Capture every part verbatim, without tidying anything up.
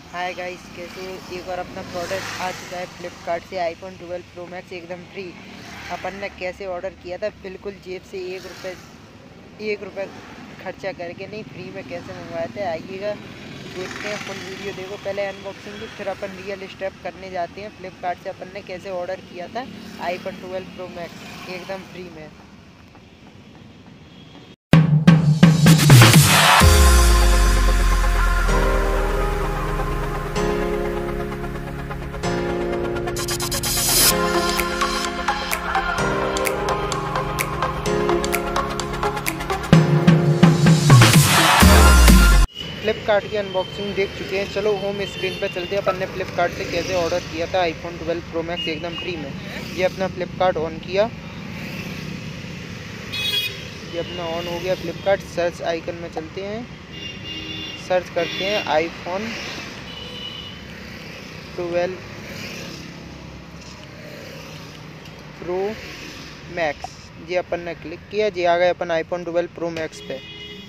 Hi guys, कैसे हो? एक और अपना प्रोडक्ट आ चुका है फ्लिपकार्ट से, आईफोन ट्वेल्व प्रो मैक्स एकदम फ्री। अपन ने कैसे ऑर्डर किया था, बिल्कुल जेब से एक रुपये एक रुपये खर्चा करके नहीं, फ्री में कैसे मंगवाए थे, आइएगा देखते हैं। फुल वीडियो देखो, पहले अनबॉक्सिंग की, फिर अपन रियल स्टेप करने जाते हैं। फ्लिपकार्ट से अपन ने कैसे ऑर्डर किया था आईफोन ट्वेल्व प्रो मैक्स एकदम फ्री में। फ्लिपकार्ट की अनबॉक्सिंग देख चुके हैं, चलो होम स्क्रीन पर चलते हैं। अपन ने फ्लिपकार्ट से कैसे ऑर्डर किया था आईफोन ट्वेल्व प्रो मैक्स एकदम फ्री में। ये अपना फ्लिपकार्ट ऑन किया, ये अपना ऑन हो गया फ्लिपकार्ट। सर्च आइकन में चलते हैं, सर्च करते हैं आईफोन ट्वेल्व प्रो मैक्स। ये अपन ने क्लिक किया, ये आ गए अपन आईफोन ट्वेल्व प्रो मैक्स पे।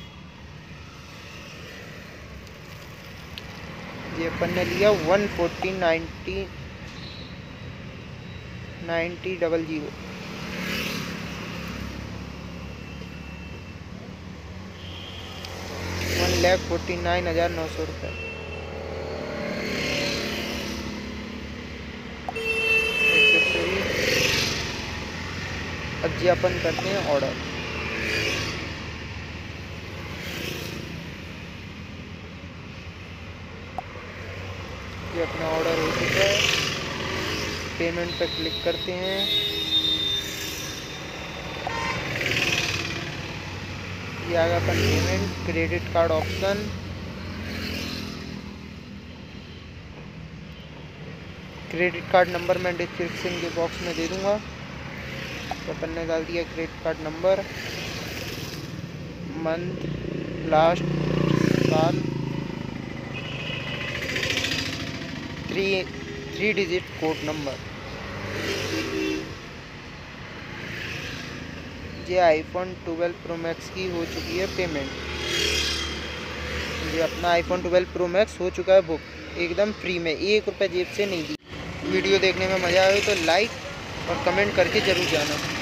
ये अपन ने लिया one forty ninety ninety double zero one lakh forty nine हज़ार नौ सौ रुपये। अब जी अपन करते हैं ऑर्डर। ये अपना ऑर्डर हो चुका है, पेमेंट पर क्लिक करते हैं। ये आ गया अपन payment, credit card option. Credit card number मैं डिस्क्रिप्शन के बॉक्स में दे दूंगा। तो अपन ने डाल दिया credit card number, month, last साल, three three digit code number. ये आईफोन ट्वेल्व प्रो मैक्स की हो चुकी है पेमेंट। ये अपना आईफोन ट्वेल्व प्रो मैक्स हो चुका है बुक एकदम फ्री में, एक रुपये जेब से नहीं दी। वीडियो देखने में मज़ा आए तो लाइक और कमेंट करके ज़रूर जाना।